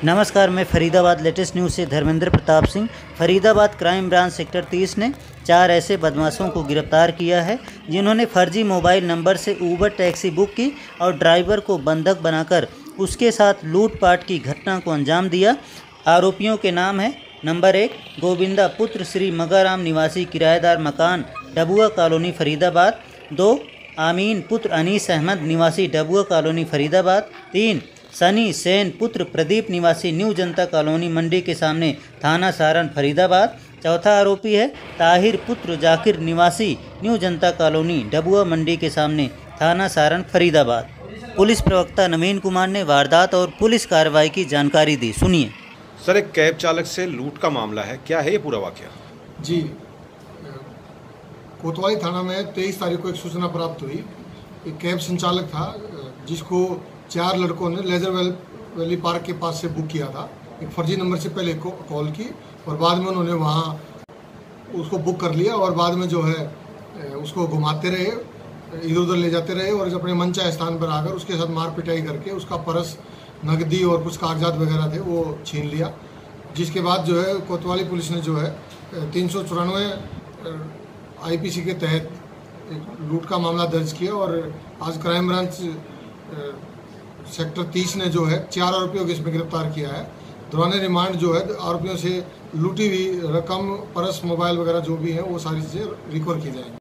नमस्कार, मैं Faridabad latest news से Dharmendra Pratap Singh. Faridabad crime branch sector 30 ने 4 ऐसे बदमाशों को गिरफ्तार किया है जिन्होंने फर्जी मोबाइल नंबर से ऊबर टैक्सी बुक की और ड्राइवर को बंधक बनाकर उसके साथ लूटपाट की घटना को अंजाम दिया। आरोपियों के नाम है: नंबर 1 गोविंदा पुत्र श्री मगाराम निवासी किराएदार मकान डबुआ कॉलोनी फरीदाबाद। 2 आमीन पुत्र अनीस अहमद निवासी डबुआ कॉलोनी फरीदाबाद। 3 सनी सेन पुत्र प्रदीप निवासी न्यू जनता कॉलोनी मंडी के सामने थाना सारण फरीदाबाद। चौथा आरोपी है ताहिर पुत्र जाकिर निवासी न्यू जनता कॉलोनी डबुआ मंडी के सामने थाना सारण फरीदाबाद। पुलिस प्रवक्ता नवीन कुमार ने वारदात और पुलिस कार्रवाई की जानकारी दी। सुनिए। सर, एक कैब चालक से लूट का मामला है, क्या है ये पूरा वाकया? जी, कोतवाली थाना में 23 तारीख को एक सूचना प्राप्त हुई। एक कैब संचालक था जिसको 4 लड़कों ने लेजर वैली पार्क के पास से बुक किया था। एक फर्जी नंबर से पहले कॉल की और बाद में उन्होंने वहाँ उसको बुक कर लिया और बाद में जो है उसको घुमाते रहे, इधर उधर ले जाते रहे और अपने मनचाहे स्थान पर आकर उसके साथ मार पिटाई करके उसका पर्स, नकदी और कुछ कागजात वगैरह थे वो छीन लिया। जिसके बाद जो है कोतवाली पुलिस ने जो है 394 IPC के तहत लूट का मामला दर्ज किया और आज क्राइम ब्रांच सेक्टर 30 ने जो है 4 आरोपियों को इसमें गिरफ्तार किया है। दौरान रिमांड जो है आरोपियों से लूटी हुई रकम, पर्स, मोबाइल वगैरह जो भी है वो सारी चीज़ें रिकवर की जाएंगी।